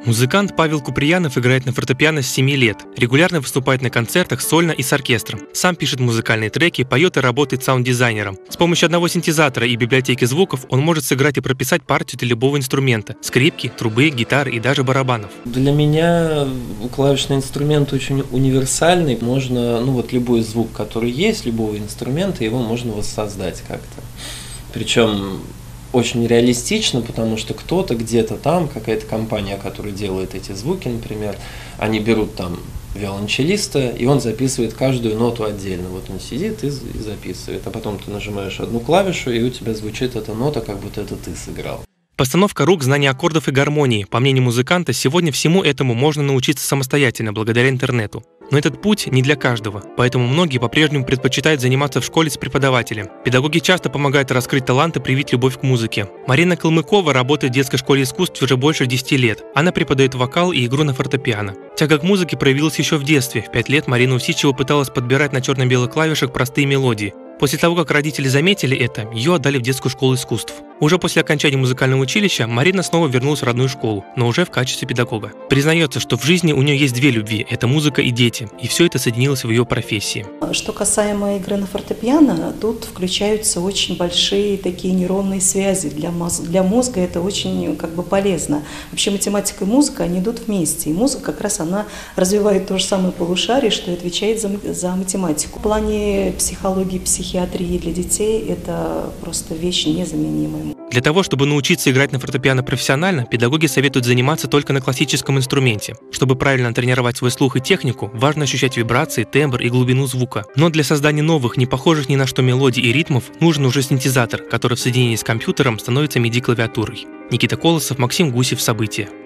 Музыкант Павел Куприянов играет на фортепиано с 7 лет, регулярно выступает на концертах сольно и с оркестром. Сам пишет музыкальные треки, поет и работает саунд-дизайнером. С помощью одного синтезатора и библиотеки звуков он может сыграть и прописать партию для любого инструмента – скрипки, трубы, гитары и даже барабанов. Для меня клавишный инструмент очень универсальный. Можно, любой звук, который есть, любого инструмента, его можно воссоздать как-то. Причем очень реалистично, потому что кто-то где-то там, какая-то компания, которая делает эти звуки, например, они берут там виолончелиста, и он записывает каждую ноту отдельно. Вот он сидит и записывает, а потом ты нажимаешь одну клавишу, и у тебя звучит эта нота, как будто это ты сыграл. Постановка рук, знание аккордов и гармонии. По мнению музыканта, сегодня всему этому можно научиться самостоятельно, благодаря интернету. Но этот путь не для каждого, поэтому многие по-прежнему предпочитают заниматься в школе с преподавателем. Педагоги часто помогают раскрыть талант и привить любовь к музыке. Марина Калмыкова работает в детской школе искусств уже больше 10 лет. Она преподает вокал и игру на фортепиано. Тяга к музыке проявилась еще в детстве. В 5 лет Марина Усичева пыталась подбирать на черно-белых клавишах простые мелодии. После того, как родители заметили это, ее отдали в детскую школу искусств. Уже после окончания музыкального училища Марина снова вернулась в родную школу, но уже в качестве педагога. Признается, что в жизни у нее есть две любви – это музыка и дети, и все это соединилось в ее профессии. Что касаемо игры на фортепиано, тут включаются очень большие такие нейронные связи. Для мозга это очень полезно. Вообще математика и музыка, они идут вместе, и музыка как раз она развивает то же самое полушарие, что и отвечает за математику. В плане психологии, психиатрии для детей это просто вещь незаменимая. Для того, чтобы научиться играть на фортепиано профессионально, педагоги советуют заниматься только на классическом инструменте. Чтобы правильно тренировать свой слух и технику, важно ощущать вибрации, тембр и глубину звука. Но для создания новых, не похожих ни на что мелодий и ритмов, нужен уже синтезатор, который в соединении с компьютером становится MIDI-клавиатурой. Никита Колосов, Максим Гусев. События.